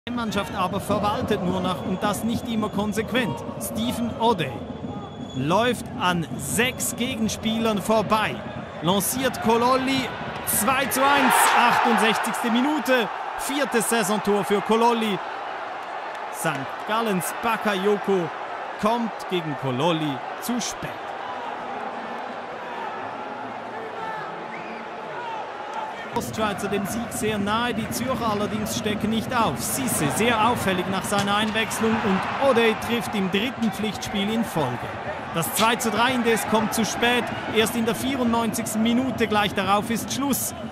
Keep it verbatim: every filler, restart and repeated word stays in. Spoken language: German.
Die Mannschaft aber verwaltet nur noch und das nicht immer konsequent. Stephen O'Day läuft an sechs Gegenspielern vorbei. Lanciert Kololli zwei zu eins, achtundsechzigste Minute, viertes Saisontor für Kololli. Sankt Gallens Bakayoko kommt gegen Kololli zu spät. Ostschweizer dem Sieg sehr nahe, die Zürcher allerdings stecken nicht auf. Cisse sehr auffällig nach seiner Einwechslung und O'Day trifft im dritten Pflichtspiel in Folge. Das zwei zu drei indes kommt zu spät, erst in der vierundneunzigsten Minute, gleich darauf ist Schluss.